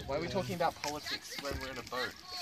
Why are we talking about politics when we're in a boat?